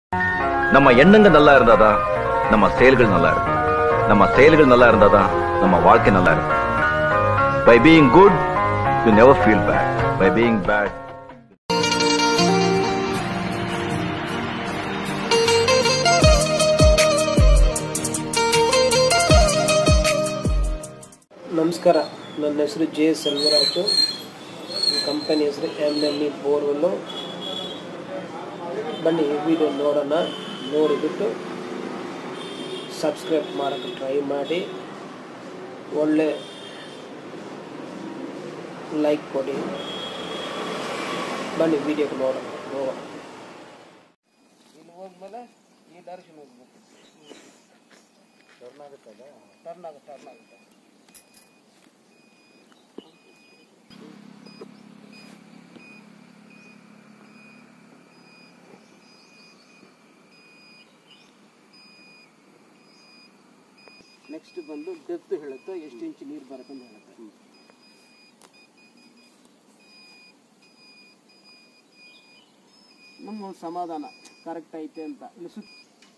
நம்ம எண்ணங்கள் நல்லா இருந்தாதான் நம்ம செயல்கள் நல்லா இருக்கும். நம்ம செயல்கள் நல்லா இருந்தாதான் நம்ம வாழ்க்கை நல்லா இருக்கும். By being good, you never feel bad. By being bad, ನಮಸ್ಕಾರ, ನನ್ನ ಹೆಸರು ಜೆ ಸೆಲ್ವರಾಜು. ಕಂಪನಿ ಹೆಸರು MME ಬೋರ್ವೆಲ್ಲು. ಬನ್ನಿ ಈ ವಿಡಿಯೋ ನೋಡೋಣ. ನೋಡಿಬಿಟ್ಟು ಸಬ್ಸ್ಕ್ರೈಬ್ ಮಾಡೋಕ್ಕೆ ಟ್ರೈ ಮಾಡಿ, ಒಳ್ಳೆ ಲೈಕ್ ಕೊಡಿ. ಬನ್ನಿ ವಿಡಿಯೋಗೆ ನೋಡೋಣ. ಇಲ್ಲಿ ಹೋದ್ಮೇಲೆ ಈ ಡೈರೆಕ್ಷನ್ ಹೋಗ್ಬೇಕು. ಟರ್ನ್ ಆಗುತ್ತೆ. ನೆಕ್ಸ್ಟ್ ಬಂದು ಡೆಪ್ತ್ ಹೇಳುತ್ತೆ, ಎಷ್ಟು ಇಂಚು ನೀರು ಬರುತ್ತೆ ಅಂತ ಹೇಳುತ್ತೆ. ನಮ್ಮ ಸಮಾಧಾನ ಕರೆಕ್ಟ್ ಐತೆ ಅಂತ. ಇಲ್ಲಿ ಸುತ್ತ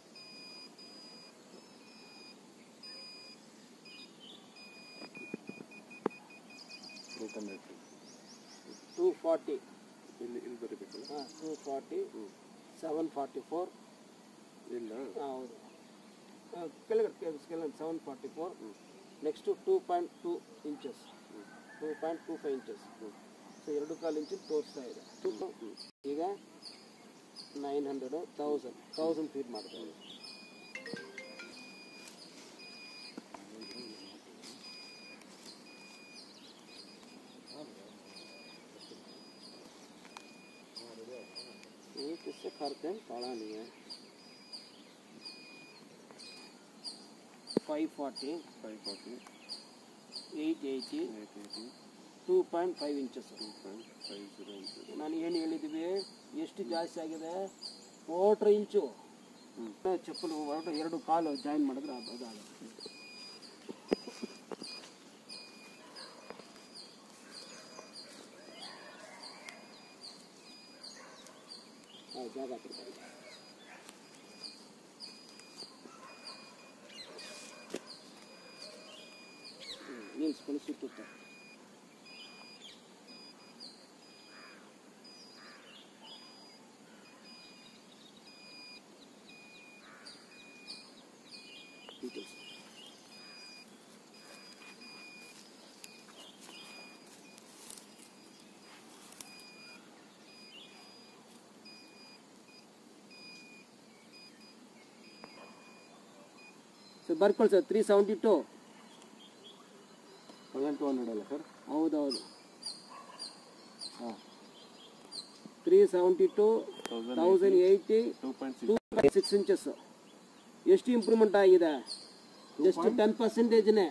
240 ಇಲ್ಲಿ ಬರಬೇಕಲ್ಲ. 240 744 ಇಲ್ಲ. ಹೌದು, ಕೆಳಗಡೆ 744. Next 2.2 inches, 2.25 inches. So 2.25 inch ತೋರಿಸ್ತಾ ಇದೆ. ಈಗ 900 1000 ಫೀಟ್ ಮಾಡ್ತಾರೆ. किससे करते हैं पड़ा नहीं है. 540 880 2.5 ಇಂಚಸ್. ನಾನು ಏನು ಹೇಳಿದ್ದೀವಿ, ಎಷ್ಟು ಜಾಸ್ತಿ ಆಗಿದೆ? 4 ಇಂಚು ಚಪ್ಪಲು 2 ಕಾಲು ಜಾಯಿನ್ ಮಾಡಿದ್ರೆ ಅದಾಗುತ್ತೆ. ಜಾಗ ನಿಲ್ಸ್ಕೊಂಡು ಸುತ್ತುತ್ತೆ. ಸರ್ ಬರ್ಕೊಳ್ಳಿ ಸರ್. 372 1200 ಅಲ್ಲ ಸರ್? ಹೌದೌದು. ಹಾಂ, 372 1080 2.6 ಇಂಚಸ್. ಎಷ್ಟು ಇಂಪ್ರೂವ್ಮೆಂಟ್ ಆಗಿದೆ? ಜಸ್ಟ್ 10%.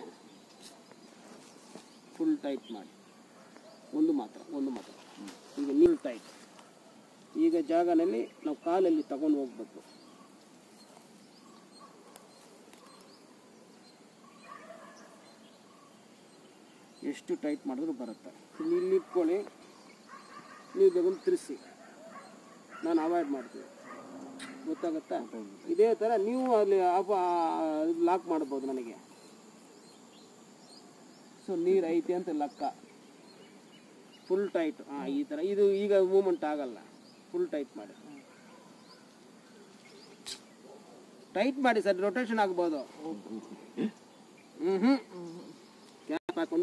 ಫುಲ್ ಟೈಟ್ ಮಾಡಿ. ಒಂದು ಮಾತ್ರ ಈಗ ನೀರು ಟೈಟ್. ಈಗ ಜಾಗನಲ್ಲಿ ನಾವು ಕಾಲಲ್ಲಿ ತಗೊಂಡು ಹೋಗ್ಬೇಕು. ಎಷ್ಟು ಟೈಟ್ ಮಾಡಿದ್ರು ಬರುತ್ತೆ. ಇಲ್ಲಿ ಇಟ್ಕೊಳ್ಳಿ, ನೀವು ಬೇಗ ತಿರ್ಸಿ. ನಾನು ಅವಾಯ್ಡ್ ಮಾಡ್ತೀನಿ, ಗೊತ್ತಾಗುತ್ತಾ? ಇದೇ ಥರ ನೀವು ಅಲ್ಲಿ ಲಾಕ್ ಮಾಡ್ಬೋದು ನನಗೆ. ಸೊ ನೀರು ಐತೆ ಅಂತ ಲೆಕ್ಕ. Full tight. ಹಾಂ, ಈ ಥರ. ಇದು ಈಗ ಮೂಮೆಂಟ್ ಆಗಲ್ಲ. ಫುಲ್ ಟೈಟ್ ಮಾಡಿ. ಟೈಟ್ ಮಾಡಿ ಸರ್, ರೊಟೇಷನ್ ಆಗ್ಬೋದು. ಕ್ಯಾಪ್ ಹಾಕೊಂಡು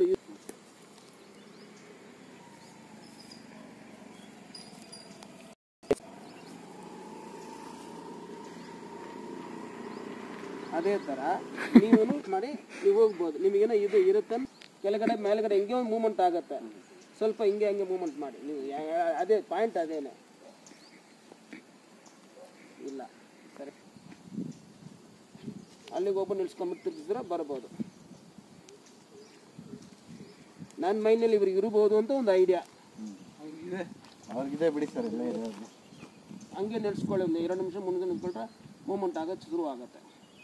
ಅದೇ ಥರ ನೀವು ಮಾಡಿ ನೀವು ಹೋಗ್ಬೋದು. ನಿಮಗೇನೋ ಇದು ಇರುತ್ತೆ, ಕೆಳಗಡೆ ಮೇಲ್ಗಡೆ ಹಿಂಗೆ ಒಂದು ಮೂಮೆಂಟ್ ಆಗುತ್ತೆ. ಸ್ವಲ್ಪ ಹಂಗೆ ಮೂಮೆಂಟ್ ಮಾಡಿ ನೀವು. ಅದೇ ಪಾಯಿಂಟ್ ಅದೇನೆ ಇಲ್ಲ. ಸರಿ, ಅಲ್ಲಿಗೆ ಒಬ್ಬ ನಿಲ್ಸ್ಕೊಂಡ್ಬಿಟ್ಟು ತಿರ್ಗಿಸಿದ್ರೆ ಬರ್ಬೋದು. ನನ್ನ ಮೈಂಡಲ್ಲಿ ಇವ್ರಿಗೆ ಇರ್ಬೋದು ಅಂತ ಒಂದು ಐಡಿಯಾ ಅವ್ರಿಗಿದೆ ಬಿಡಿ ಸರ್. ಹಂಗೆ ನಿಲ್ಸ್ಕೊಳ್ಳಿ. ಒಂದು 2 ನಿಮಿಷ ಮುಂದೆ ನಿಂತ್ಕೊಂಡ್ರೆ ಮೂಮೆಂಟ್ ಆಗೋದು ಶುರು ಆಗುತ್ತೆ.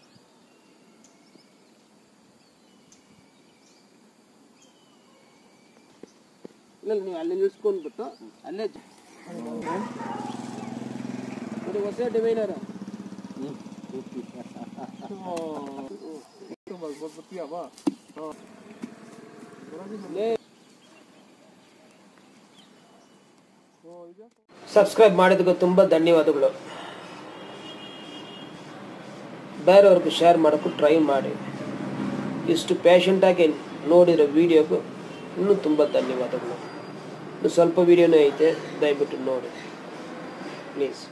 ಇಲ್ಲ, ನೀವು ಅಲ್ಲಿ ನಿಲ್ಸ್ಕೊಂಡ್ಬಿಟ್ಟು ಅಲ್ಲೇ ನೋಡಿ. ಹೊಸ ಡಿವೈನರ್ ಸಬ್ಸ್ಕ್ರೈಬ್ ಮಾಡಿದಕ್ಕೆ ತುಂಬಾ ಧನ್ಯವಾದಗಳು. ಬೇರೆಯವ್ರಿಗೆ ಶೇರ್ ಮಾಡೋಕ್ಕೂ ಟ್ರೈ ಮಾಡಿ. ಇಷ್ಟು ಪೇಷಂಟಾಗಿ ನೋಡಿರೋ ವಿಡಿಯೋಗೂ ಇನ್ನೂ ತುಂಬ ಧನ್ಯವಾದಗಳು. ಇನ್ನು ಸ್ವಲ್ಪ ವಿಡಿಯೋನೇ ಐತೆ, ದಯವಿಟ್ಟು ನೋಡಿ ಪ್ಲೀಸ್.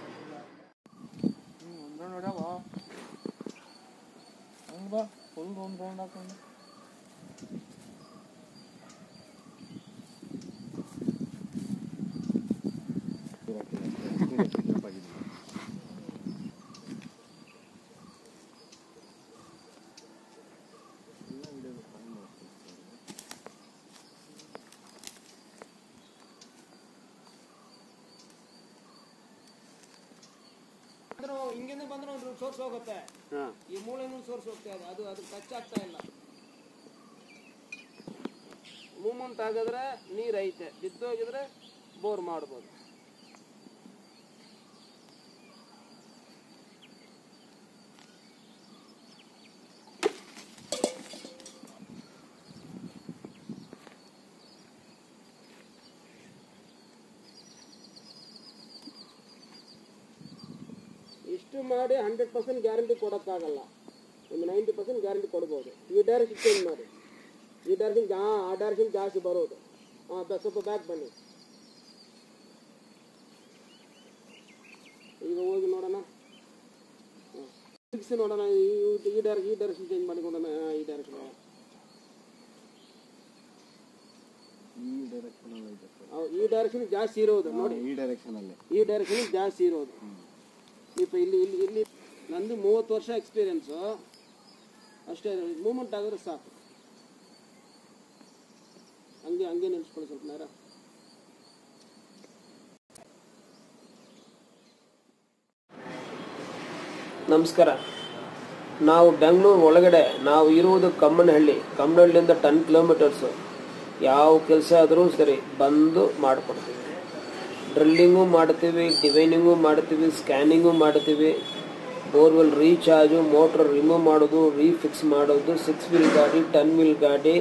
ಹಿಂಗೇನೆ ಬಂದ್ರೆ ಒಂದು ಸೋರ್ಸ್ ಹೋಗುತ್ತೆ, ಈ ಮೂಳೆನೂ ಸೋರ್ಸ್ ಹೋಗ್ತಾ ಇದೆ, ಅದು ಟಚ್ ಆಗ್ತಾ ಇಲ್ಲ. ಮೂವ್ಮೆಂಟ್ ಆಗಿದ್ರೆ ನೀರು ಐತೆ, ಬಿದ್ದೋಗಿದ್ರೆ ಬೋರ್ ಮಾಡ್ಬೋದು. ಇಷ್ಟು ಮಾಡಿ 100% ಗ್ಯಾರಂಟಿ ಕೊಡೋಕ್ಕಾಗಲ್ಲ, ಒಂದು 90% ಗ್ಯಾರಂಟಿ ಕೊಡ್ಬೋದು. ಈ ಡೈರೆಕ್ಷನ್ ಚೇಂಜ್ ಮಾಡಿ, ಈ ಡೈರೆಕ್ಷನ್ ಆ ಡೈರೆಕ್ಷನ್ ಜಾಸ್ತಿ ಬರೋದು. ಸ್ವಲ್ಪ ಬ್ಯಾಕ್ ಬನ್ನಿ, ಈಗ ಹೋಗಿ ನೋಡೋಣ, ಫಿಕ್ಸ್ ನೋಡೋಣ. ಈ ಡೈರೆಕ್ಷನ್ ಚೇಂಜ್ ಮಾಡಿ ನೋಡೋಣ. ಈ ಡೈರೆಕ್ಷನ್ ಜಾಸ್ತಿ ಇರೋದು ನೋಡಿ, ಈ ಡೈರೆಕ್ಷನ್ ಜಾಸ್ತಿ ಇರೋದು. ಇಪ್ಪ ಇಲ್ಲಿ ನಂದು 30 ವರ್ಷ ಎಕ್ಸ್ಪೀರಿಯನ್ಸು, ಅಷ್ಟೇ. ಮೂವ್ಮೆಂಟ್ ಆಗಿದ್ರೆ ಸಾಕು, ಹಂಗೆ ನಿಲ್ಸ್ಕೊಳ್ಳಿ ಸ್ವಲ್ಪ ನೇರ. ನಮಸ್ಕಾರ. ನಾವು ಬೆಂಗಳೂರು ಒಳಗಡೆ, ನಾವು ಇರುವುದು ಕಮ್ಮನಹಳ್ಳಿಯಿಂದ 10 ಕಿಲೋಮೀಟರ್ಸು. ಯಾವ ಕೆಲಸ ಆದರೂ ಸರಿ ಬಂದು ಮಾಡಿಕೊಡ್ತೀವಿ. ಡ್ರಿಲ್ಲಿಂಗು ಮಾಡ್ತೀವಿ, ಡಿವೈನಿಂಗು ಮಾಡ್ತೀವಿ, ಸ್ಕ್ಯಾನಿಂಗು ಮಾಡ್ತೀವಿ, ಬೋರ್ವೆಲ್ ರೀಚಾರ್ಜು, ಮೋಟ್ರ್ ರಿಮೂವ್ ಮಾಡೋದು, ರೀಫಿಕ್ಸ್ ಮಾಡೋದು, 6 ವೀಲ್ ಗಾಡಿ, 10 ವೀಲ್ ಗಾಡಿ,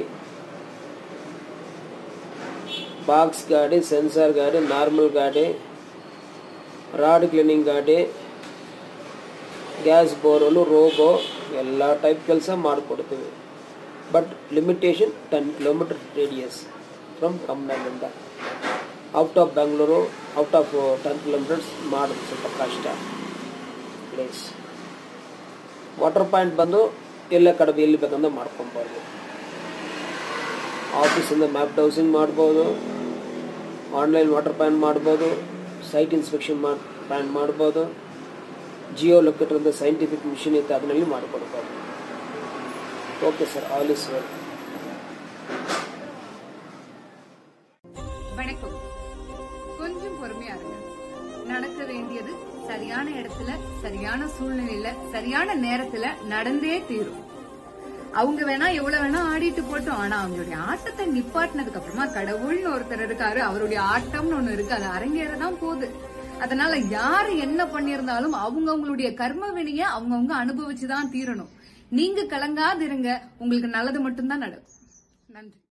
ಬಾಕ್ಸ್ ಗಾಡಿ, ಸೆನ್ಸಾರ್ ಗಾಡಿ, ನಾರ್ಮಲ್ ಗಾಡಿ, ರಾಡ್ ಕ್ಲೀನಿಂಗ್ ಗಾಡಿ, ಗ್ಯಾಸ್ ಬೋರ್ವೆಲ್ಲು, ರೋಬೋ, ಎಲ್ಲ ಟೈಪ್ ಕೆಲಸ ಮಾಡಿಕೊಡ್ತೀವಿ. But limitation 10 kilometre radius from ಕಮ್ಮನಹಳ್ಳಿಯಿಂದ. Out of Bengaluru, out of 10 kilometres ಮಾಡೋದು ಸ್ವಲ್ಪ ಕಷ್ಟ ಪ್ಲೇಸ್. ವಾಟರ್ ಪಾಯಿಂಟ್ ಬಂದು ಎಲ್ಲ ಕಡೆ ಎಲ್ಲಿ ಬೇಕಂದ್ರೆ ಮಾಡ್ಕೊಬೋದು. ಆಫೀಸಿಂದ ಮ್ಯಾಪ್ ಡೌಸಿಂಗ್ ಮಾಡ್ಬೋದು, ಆನ್ಲೈನ್ ವಾಟರ್ ಪಾಯಿಂಟ್ ಮಾಡ್ಬೋದು, ಸೈಟ್ ಇನ್ಸ್ಪೆಕ್ಷನ್ ಪಾಯಿಂಟ್ ಮಾಡ್ಬೋದು, ಜಿಯೋ ಲೊಕೇಟರ್ ಅಂತ ಸೈಂಟಿಫಿಕ್ ಮಿಷನ್ ಇತ್ತು, ಅದರಲ್ಲಿ ಮಾಡಿಕೊಡ್ಬೋದು. Okay sir, all is well. வணக்கம். கொஞ்சம் பொறுமையா இருங்க. நடக்க வேண்டியது சரியான இடத்துல, சரியான சூழ்நிலையில, சரியான நேரத்துல நடந்தே தீரும். அவங்க வேணா எவ்வளவு வேணா ஆடிட்டு போட்டோம், ஆனா அவங்களுடைய ஆட்டத்தை நிப்பாட்டினதுக்கு அப்புறமா கடவுள்னு ஒருத்தர் இருக்காரு, அவருடைய ஆட்டம்னு ஒண்ணு இருக்கு, அது அரங்கேறதான் போகுது. அதனால யாரு என்ன பண்ணிருந்தாலும் அவங்களுடைய கர்ம வினைய அவங்கவுங்க அனுபவிச்சுதான் தீரணும். நீங்க கலங்காது இருங்க, உங்களுக்கு நல்லது மட்டும்தான் நடக்கும். நன்றி.